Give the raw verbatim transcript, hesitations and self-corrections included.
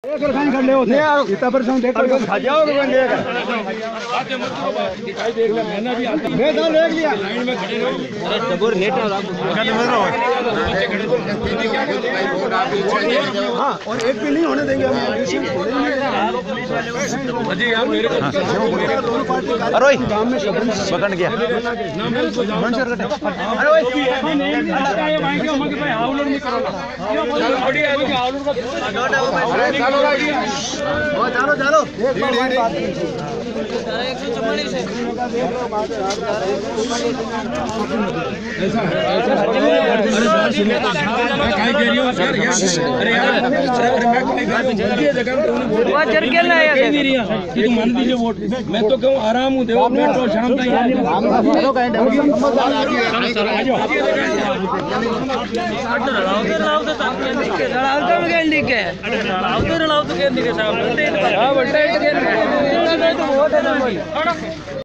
कर खान कर ले होते इतना परसेंट देख कर खा जाओ तो बन जाएगा दिखाई देगा मैंने भी आता मैं तो देख लिया लाइन में खड़े रहो अरे जबर नेट है हां और एक भी नहीं होने देंगे हम जी आप मेरे को अरे गांव में पकड़ गया मंशर कटे अरे ओए ये भाई के मगे भाई हाउलर नहीं करोगा ये बड़ी आदमी के हाउलर का चलो चलो चलो एक सौ चौवालीस है ऐसा ऐसा मैं काय कह रही हूं सर यार अरे यार अरे मैं कोई ये जगह पे उन्हें वोट चढ़ के लाया है नहीं रिया कि तुम मान दीजिए वोट मैं तो कहूं आराम हूं देखो बैठो शाम तक चलो कहीं चलो चलो आ जाओ अड्डा लड़ाओ तो लड़ाओ तो लड़ाओ तो गेल दिखे लड़ाओ तो लड़ाओ तो गेल दिखे साहब हां बट्टा